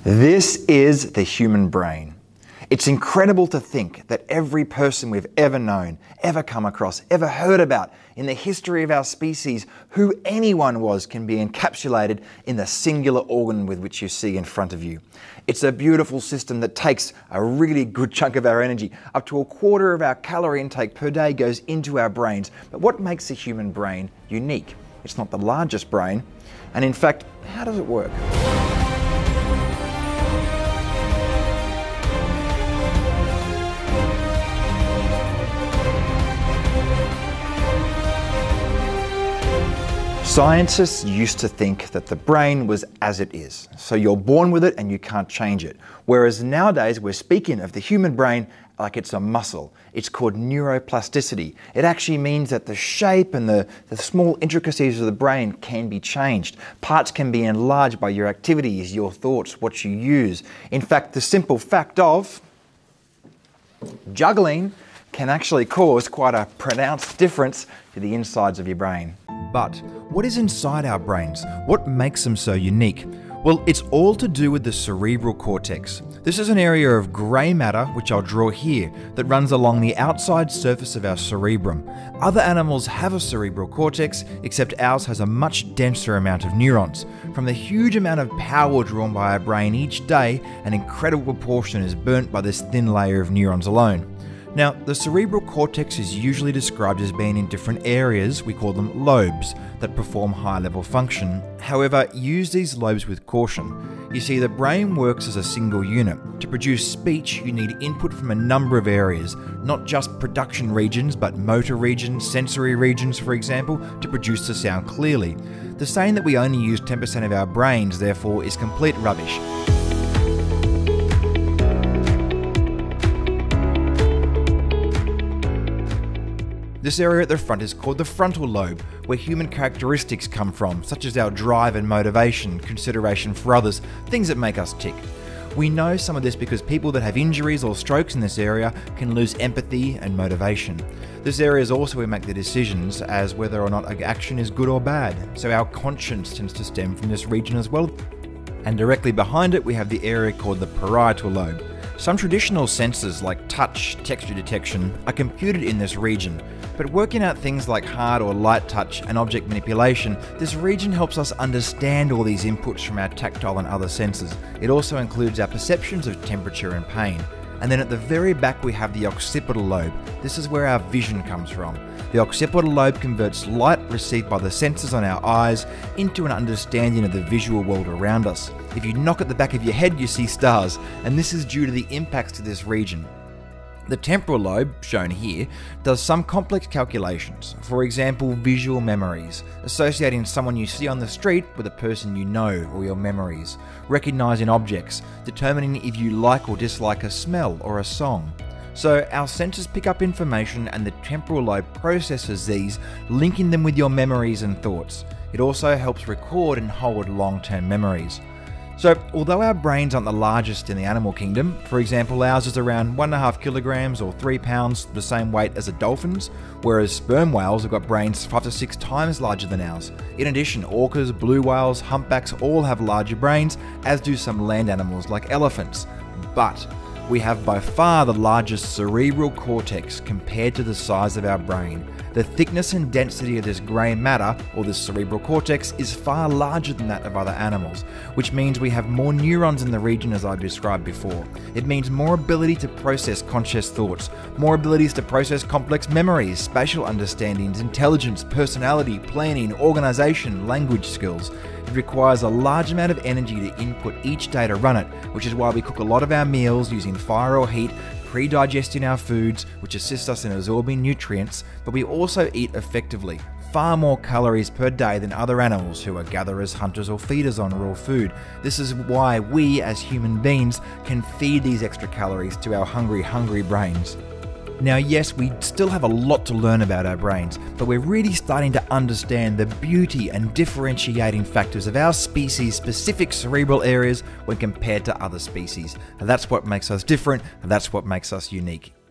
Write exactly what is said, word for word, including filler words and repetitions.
This is the human brain. It's incredible to think that every person we've ever known, ever come across, ever heard about in the history of our species, who anyone was, can be encapsulated in the singular organ with which you see in front of you. It's a beautiful system that takes a really good chunk of our energy. Up to a quarter of our calorie intake per day goes into our brains. But what makes the human brain unique? It's not the largest brain. And in fact, how does it work? Scientists used to think that the brain was as it is, so you're born with it and you can't change it. Whereas nowadays we're speaking of the human brain like it's a muscle. It's called neuroplasticity. It actually means that the shape and the, the small intricacies of the brain can be changed. Parts can be enlarged by your activities, your thoughts, what you use. In fact, the simple fact of juggling can actually cause quite a pronounced difference to the insides of your brain. But what is inside our brains? What makes them so unique? Well, it's all to do with the cerebral cortex. This is an area of grey matter, which I'll draw here, that runs along the outside surface of our cerebrum. Other animals have a cerebral cortex, except ours has a much denser amount of neurons. From the huge amount of power drawn by our brain each day, an incredible proportion is burnt by this thin layer of neurons alone. Now, the cerebral cortex is usually described as being in different areas, we call them lobes, that perform high-level function. However, use these lobes with caution. You see, the brain works as a single unit. To produce speech, you need input from a number of areas, not just production regions, but motor regions, sensory regions, for example, to produce the sound clearly. The saying that we only use ten percent of our brains, therefore, is complete rubbish. This area at the front is called the frontal lobe, where human characteristics come from, such as our drive and motivation, consideration for others, things that make us tick. We know some of this because people that have injuries or strokes in this area can lose empathy and motivation. This area is also where we make the decisions as whether or not an action is good or bad, so our conscience tends to stem from this region as well. And directly behind it we have the area called the parietal lobe. Some traditional senses like touch, texture detection are computed in this region, but working out things like hard or light touch and object manipulation, this region helps us understand all these inputs from our tactile and other senses. It also includes our perceptions of temperature and pain. And then at the very back we have the occipital lobe. This is where our vision comes from. The occipital lobe converts light received by the senses on our eyes into an understanding of the visual world around us. If you knock at the back of your head, you see stars, and this is due to the impacts to this region. The temporal lobe, shown here, does some complex calculations, for example visual memories, associating someone you see on the street with a person you know or your memories, recognizing objects, determining if you like or dislike a smell or a song. So our senses pick up information and the temporal lobe processes these, linking them with your memories and thoughts. It also helps record and hold long-term memories. So, although our brains aren't the largest in the animal kingdom, for example ours is around one and a half kilograms or three pounds, the same weight as a dolphin's, whereas sperm whales have got brains five to six times larger than ours. In addition, orcas, blue whales, humpbacks all have larger brains, as do some land animals like elephants. But we have by far the largest cerebral cortex compared to the size of our brain. The thickness and density of this grey matter, or this cerebral cortex, is far larger than that of other animals, which means we have more neurons in the region as I've described before. It means more ability to process conscious thoughts, more abilities to process complex memories, spatial understandings, intelligence, personality, planning, organisation, language skills. It requires a large amount of energy to input each day to run it, which is why we cook a lot of our meals using fire or heat, pre-digesting our foods, which assists us in absorbing nutrients, but we also eat effectively, far more calories per day than other animals who are gatherers, hunters or feeders on raw food. This is why we as human beings can feed these extra calories to our hungry, hungry brains. Now yes, we still have a lot to learn about our brains, but we're really starting to understand the beauty and differentiating factors of our species' specific cerebral areas when compared to other species. And that's what makes us different, and that's what makes us unique.